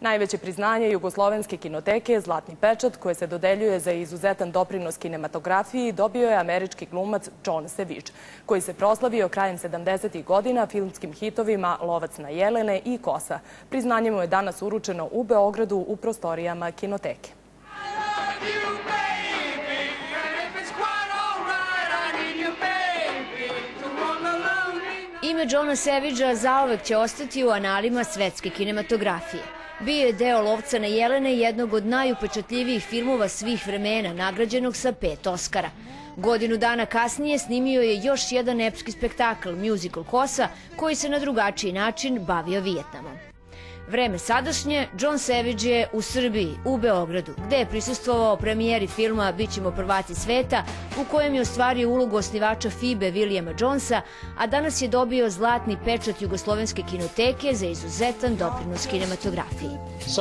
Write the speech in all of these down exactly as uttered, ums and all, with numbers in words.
Najveće priznanje Jugoslovenske kinoteke je Zlatni pečat koje se dodeljuje za izuzetan doprinos kinematografiji dobio je američki glumac John Savage, koji se proslavio krajem sedamdesetih godina filmskim hitovima Lovac na jelene i Kosa. Priznanje mu je danas uručeno u Beogradu u prostorijama kinoteke. Ime Johna Savagea zauvek će ostati u analima svetske kinematografije. Bio je deo Lovca na jelene, jednog od najupečatljivijih filmova svih vremena, nagrađenog sa pet Oskara. Godinu dana kasnije snimio je još jedan epski spektakl, musical Kosa, koji se na drugačiji način bavio Vijetnamom. Vreme sadašnje, John Savage je u Srbiji, u Beogradu, gde je prisustvovao premijeri filma Bićemo prvaci sveta, u kojem je ostvario ulogu osnivača F I B E Williama Jonesa, a danas je dobio Zlatni pečat Jugoslovenske kinoteke za izuzetan doprinos kinematografiji.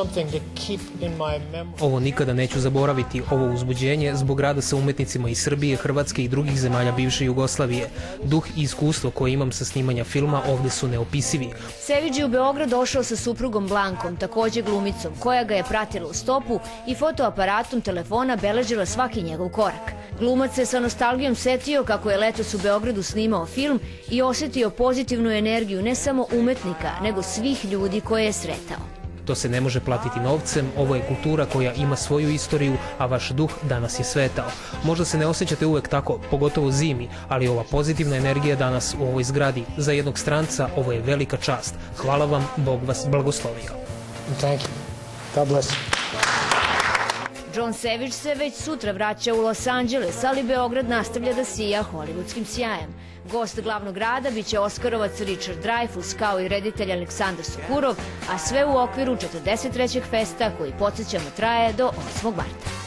Ovo nikada neću zaboraviti, ovo uzbuđenje zbog rada sa umetnicima iz Srbije, Hrvatske i drugih zemalja bivše Jugoslavije. Duh i iskustvo koje imam sa snimanja filma ovde su neopisivi. Savage je u Beograd došao sa suprugom Blankom, takođe glumicom, koja ga je pratila u stopu i fotoaparatom telefona beležila svaki njegov korak. Glumac se sa nostalgijom setio kako je letos u Beogradu snimao film i osetio pozitivnu energiju ne samo umetnika, nego svih ljudi koje je sretao. To se ne može platiti novcem, ovo je kultura koja ima svoju istoriju, a vaš duh danas je svetao. Možda se ne osjećate uvek tako, pogotovo zimi, ali ova pozitivna energija danas u ovoj zgradi, za jednog stranca, ovo je velika čast. Hvala vam, Bog vas blagoslovio. Thank you. God bless. John Savage se već sutra vraća u Los Angeles, ali Beograd nastavlja da sija hollywoodskim sjajem. Gost glavnog rada biće Oskarovac Richard Dreyfuss, kao i reditelj Aleksandar Sokurov, a sve u okviru četrdeset trećeg festa koji, podsjećamo, traje do osmog marta.